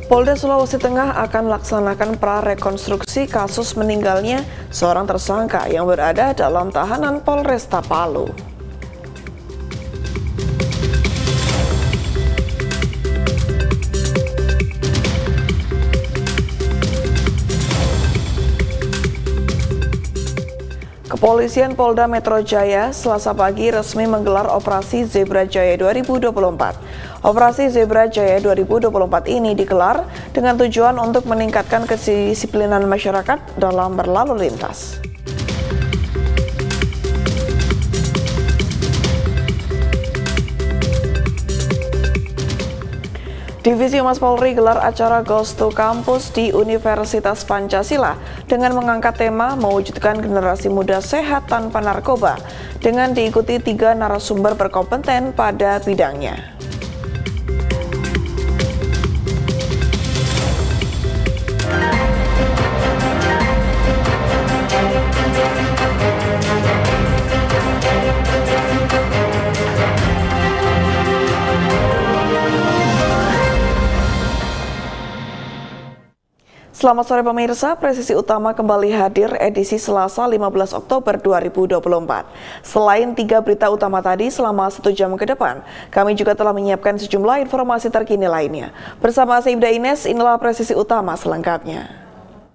Polda Sulawesi Tengah akan melaksanakan prarekonstruksi kasus meninggalnya seorang tersangka yang berada dalam tahanan Polresta Palu. Kepolisian Polda Metro Jaya Selasa pagi resmi menggelar Operasi Zebra Jaya 2024. Operasi Zebra Jaya 2024 ini digelar dengan tujuan untuk meningkatkan kedisiplinan masyarakat dalam berlalu lintas. Divisi Humas Polri gelar acara Ghost to Campus di Universitas Pancasila dengan mengangkat tema mewujudkan generasi muda sehat tanpa narkoba dengan diikuti 3 narasumber berkompeten pada bidangnya. Selamat sore pemirsa, Presisi Utama kembali hadir edisi Selasa 15 Oktober 2024. Selain 3 berita utama tadi selama 1 jam ke depan, kami juga telah menyiapkan sejumlah informasi terkini lainnya. Bersama saya Ibda Ines, inilah Presisi Utama selengkapnya.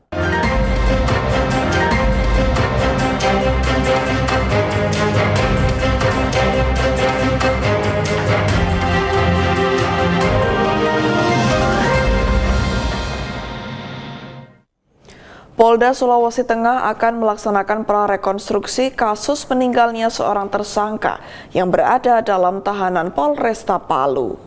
Polda Sulawesi Tengah akan melaksanakan prarekonstruksi kasus meninggalnya seorang tersangka yang berada dalam tahanan Polresta Palu.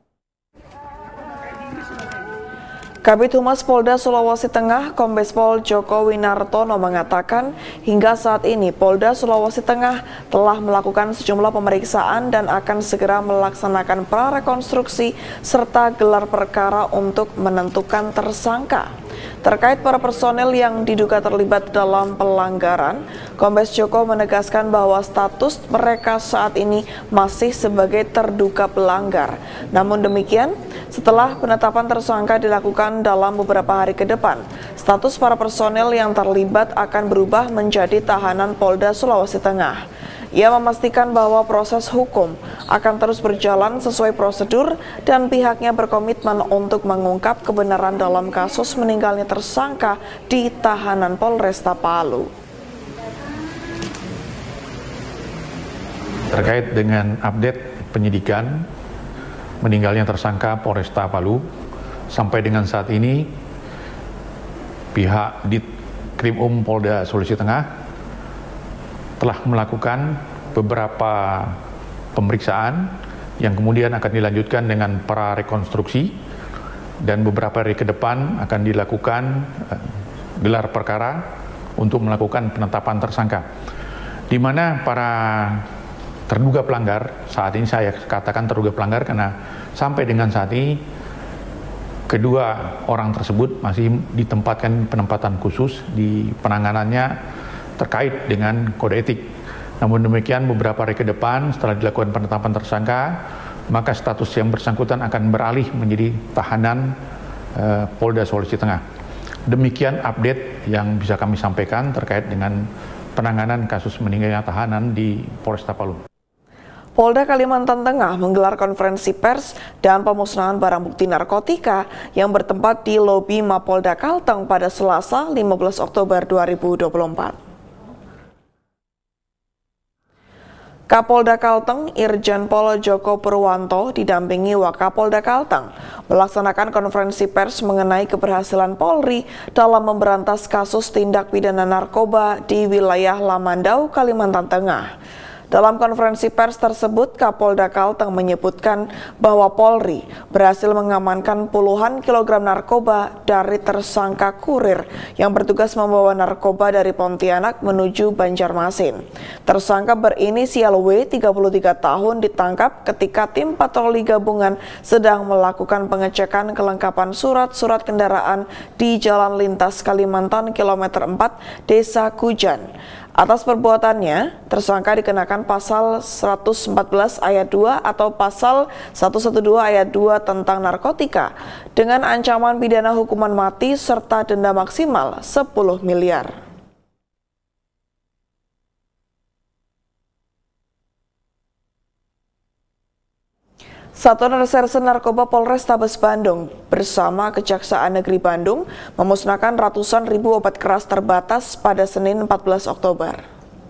Kabid Humas Polda Sulawesi Tengah, Kombes Pol Joko Winartono mengatakan hingga saat ini Polda Sulawesi Tengah telah melakukan sejumlah pemeriksaan dan akan segera melaksanakan prarekonstruksi serta gelar perkara untuk menentukan tersangka. Terkait para personel yang diduga terlibat dalam pelanggaran, Kombes Joko menegaskan bahwa status mereka saat ini masih sebagai terduga pelanggar. Namun demikian, setelah penetapan tersangka dilakukan dalam beberapa hari ke depan, status para personel yang terlibat akan berubah menjadi tahanan Polda Sulawesi Tengah. Ia memastikan bahwa proses hukum akan terus berjalan sesuai prosedur dan pihaknya berkomitmen untuk mengungkap kebenaran dalam kasus meninggalnya tersangka di tahanan Polresta Palu. Terkait dengan update penyidikan meninggalnya tersangka Polresta Palu, sampai dengan saat ini pihak Ditkrimum Polda Sulawesi Tengah telah melakukan beberapa pemeriksaan yang kemudian akan dilanjutkan dengan prarekonstruksi, dan beberapa hari ke depan akan dilakukan gelar perkara untuk melakukan penetapan tersangka, di mana para terduga pelanggar, saat ini saya katakan terduga pelanggar karena sampai dengan saat ini kedua orang tersebut masih ditempatkan penempatan khusus di penanganannya terkait dengan kode etik. Namun demikian, beberapa hari ke depan setelah dilakukan penetapan tersangka, maka status yang bersangkutan akan beralih menjadi tahanan Polda Sulawesi Tengah. Demikian update yang bisa kami sampaikan terkait dengan penanganan kasus meninggalnya tahanan di Polresta Palu. Polda Kalimantan Tengah menggelar konferensi pers dan pemusnahan barang bukti narkotika yang bertempat di lobi Mapolda Kalteng pada Selasa 15 Oktober 2024. Kapolda Kalteng Irjen Pol Joko Purwanto didampingi Wakapolda Kalteng melaksanakan konferensi pers mengenai keberhasilan Polri dalam memberantas kasus tindak pidana narkoba di wilayah Lamandau, Kalimantan Tengah. Dalam konferensi pers tersebut, Kapolda Kalteng menyebutkan bahwa Polri berhasil mengamankan puluhan kilogram narkoba dari tersangka kurir yang bertugas membawa narkoba dari Pontianak menuju Banjarmasin. Tersangka berinisial W, 33 tahun, ditangkap ketika tim patroli gabungan sedang melakukan pengecekan kelengkapan surat-surat kendaraan di Jalan Lintas Kalimantan kilometer 4, Desa Kujan. Atas perbuatannya, tersangka dikenakan pasal 114 ayat 2 atau pasal 112 ayat 2 tentang narkotika dengan ancaman pidana hukuman mati serta denda maksimal 10 miliar. Satuan Reserse Narkoba Polrestabes Bandung bersama Kejaksaan Negeri Bandung memusnahkan ratusan ribu obat keras terbatas pada Senin 14 Oktober.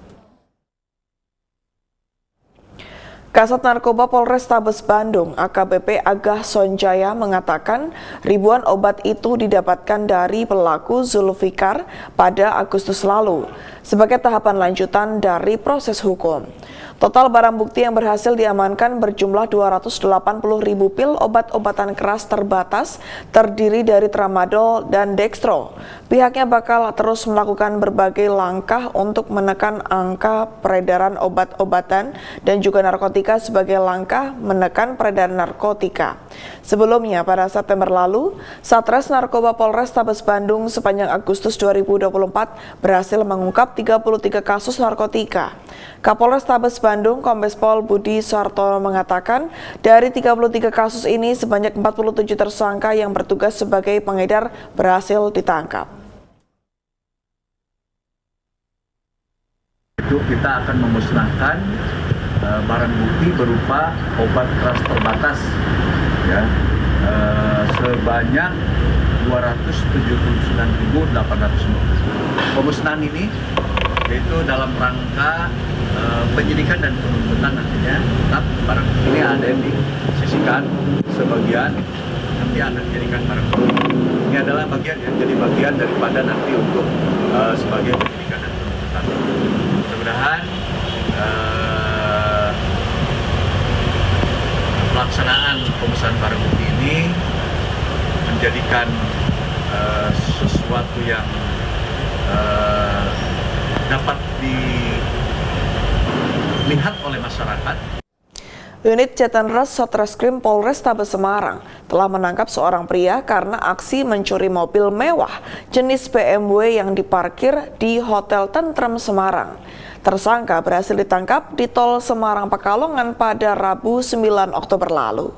Kasat Narkoba Polrestabes Bandung AKBP Agah Sonjaya mengatakan ribuan obat itu didapatkan dari pelaku Zulfikar pada Agustus lalu sebagai tahapan lanjutan dari proses hukum. Total barang bukti yang berhasil diamankan berjumlah 280.000 pil obat-obatan keras terbatas terdiri dari tramadol dan dextro. Pihaknya bakal terus melakukan berbagai langkah untuk menekan angka peredaran obat-obatan dan juga narkotika sebagai langkah menekan peredaran narkotika. Sebelumnya pada September lalu, Satres Narkoba Polrestabes Bandung sepanjang Agustus 2024 berhasil mengungkap 33 kasus narkotika. Kapolrestabes Bandung Kombes Pol Budi Sartono mengatakan dari 33 kasus ini sebanyak 47 tersangka yang bertugas sebagai pengedar berhasil ditangkap. Itu kita akan memusnahkan barang bukti berupa obat keras terbatas ya, sebanyak 279.800. Pemusnahan ini yaitu dalam rangka penyidikan dan penuntutan nantinya. Tetap barang bukti ini ada yang disisihkan sebagian nanti akan dijadikan barang bukti. Ini adalah bagian yang jadi bagian daripada nanti untuk sebagai penyidikan dan penuntutan. Mudah-mudahan pelaksanaan pemusnahan barang bukti ini menjadikan sesuatu yang dapat dilihat oleh masyarakat. Unit Jatanras Satreskrim Polrestabes Semarang telah menangkap seorang pria karena aksi mencuri mobil mewah jenis BMW yang diparkir di Hotel Tentrem Semarang. Tersangka berhasil ditangkap di Tol Semarang Pekalongan pada Rabu 9 Oktober lalu.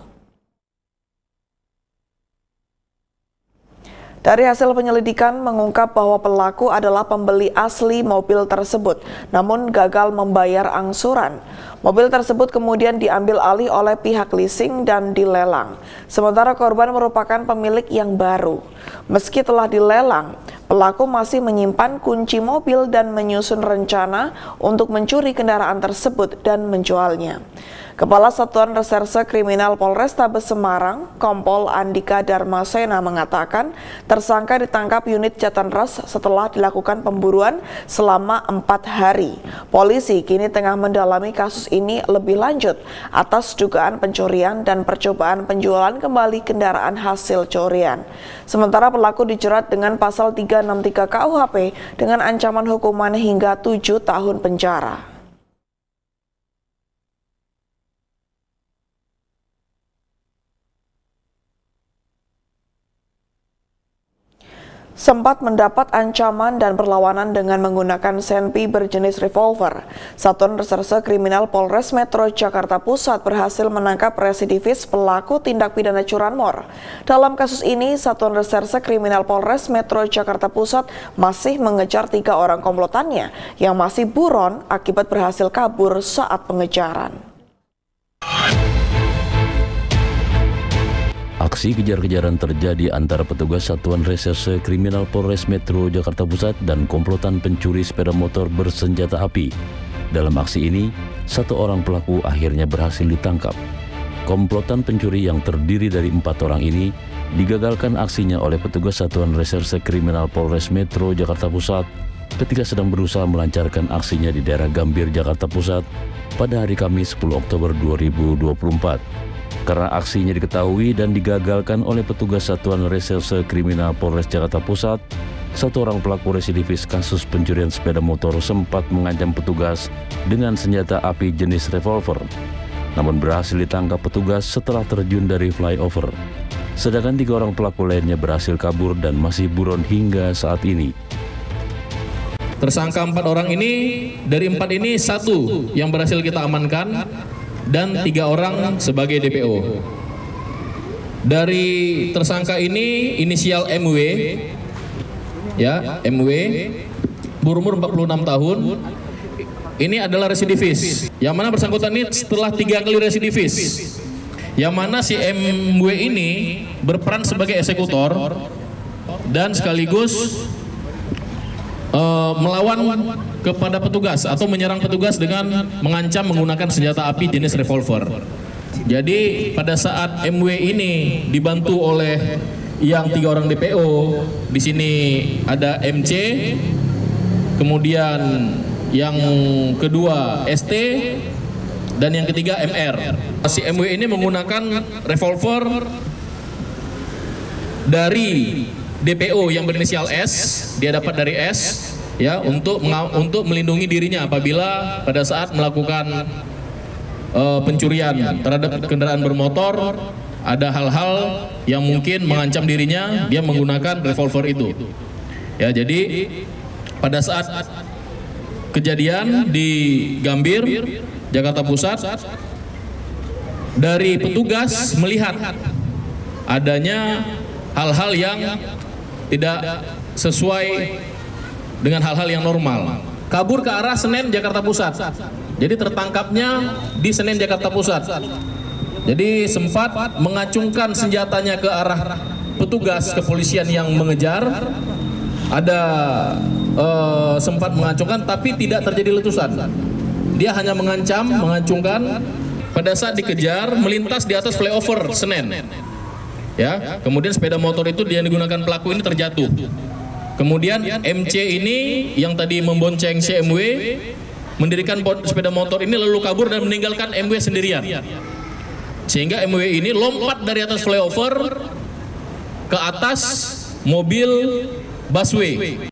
Dari hasil penyelidikan mengungkap bahwa pelaku adalah pembeli asli mobil tersebut, namun gagal membayar angsuran. Mobil tersebut kemudian diambil alih oleh pihak leasing dan dilelang. Sementara korban merupakan pemilik yang baru. Meski telah dilelang, pelaku masih menyimpan kunci mobil dan menyusun rencana untuk mencuri kendaraan tersebut dan menjualnya. Kepala Satuan Reserse Kriminal Polrestabes Semarang, Kompol Andika Darmasena mengatakan tersangka ditangkap unit Jatanras setelah dilakukan pemburuan selama 4 hari. Polisi kini tengah mendalami kasus ini lebih lanjut atas dugaan pencurian dan percobaan penjualan kembali kendaraan hasil curian. Sementara pelaku dijerat dengan pasal 363 KUHP dengan ancaman hukuman hingga 7 tahun penjara. Sempat mendapat ancaman dan perlawanan dengan menggunakan senpi berjenis revolver. Satuan Reserse Kriminal Polres Metro Jakarta Pusat berhasil menangkap residivis pelaku tindak pidana curanmor. Dalam kasus ini, Satuan Reserse Kriminal Polres Metro Jakarta Pusat masih mengejar 3 orang komplotannya yang masih buron akibat berhasil kabur saat pengejaran. Aksi kejar-kejaran terjadi antara petugas Satuan Reserse Kriminal Polres Metro Jakarta Pusat dan komplotan pencuri sepeda motor bersenjata api. Dalam aksi ini, 1 orang pelaku akhirnya berhasil ditangkap. Komplotan pencuri yang terdiri dari 4 orang ini digagalkan aksinya oleh petugas Satuan Reserse Kriminal Polres Metro Jakarta Pusat ketika sedang berusaha melancarkan aksinya di daerah Gambir, Jakarta Pusat pada hari Kamis 10 Oktober 2024. Karena aksinya diketahui dan digagalkan oleh petugas Satuan Reserse Kriminal Polres Jakarta Pusat, 1 orang pelaku residivis kasus pencurian sepeda motor sempat mengancam petugas dengan senjata api jenis revolver. Namun berhasil ditangkap petugas setelah terjun dari flyover. Sedangkan 3 orang pelaku lainnya berhasil kabur dan masih buron hingga saat ini. Tersangka 4 orang ini, dari 4 ini 1 yang berhasil kita amankan dan 3 orang sebagai DPO. Dari tersangka ini inisial MW, ya MW, berumur 46 tahun. Ini adalah residivis. Yang mana bersangkutan ini setelah 3 kali residivis. Yang mana si MW ini berperan sebagai eksekutor dan sekaligus melawan kepada petugas atau menyerang petugas dengan mengancam menggunakan senjata api jenis revolver. Jadi pada saat MW ini dibantu oleh yang 3 orang DPO, di sini ada MC, kemudian yang kedua ST, dan yang ketiga MR. Si MW ini menggunakan revolver dari DPO yang berinisial S, dia dapat dari S, ya, untuk melindungi dirinya apabila pada saat melakukan pencurian terhadap kendaraan bermotor ada hal-hal yang mungkin mengancam dirinya, dia menggunakan revolver itu. Ya, jadi pada saat kejadian di Gambir, Jakarta Pusat, dari petugas melihat adanya hal-hal yang tidak sesuai dengan hal-hal yang normal. Kabur ke arah Senen, Jakarta Pusat. Jadi tertangkapnya di Senen, Jakarta Pusat. Jadi sempat mengacungkan senjatanya ke arah petugas kepolisian yang mengejar. Ada sempat mengacungkan tapi tidak terjadi letusan. Dia hanya mengancam, mengacungkan. Pada saat dikejar melintas di atas flyover Senen. Ya, kemudian sepeda motor itu yang digunakan pelaku ini terjatuh. Kemudian MC ini yang tadi membonceng CMW mendirikan sepeda motor ini lalu kabur dan meninggalkan MW sendirian. Sehingga MW ini lompat dari atas flyover ke atas mobil busway.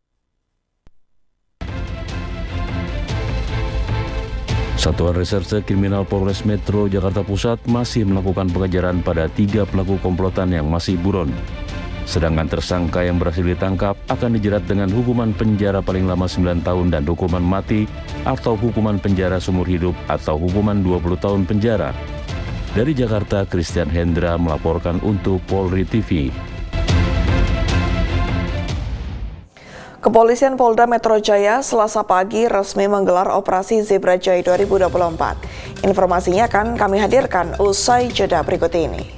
Satuan Reserse Kriminal Polres Metro Jakarta Pusat masih melakukan pengejaran pada 3 pelaku komplotan yang masih buron. Sedangkan tersangka yang berhasil ditangkap akan dijerat dengan hukuman penjara paling lama 9 tahun dan hukuman mati atau hukuman penjara seumur hidup atau hukuman 20 tahun penjara. Dari Jakarta, Christian Hendra melaporkan untuk Polri TV. Kepolisian Polda Metro Jaya Selasa pagi resmi menggelar Operasi Zebra Jaya 2024. Informasinya akan kami hadirkan usai jeda berikut ini.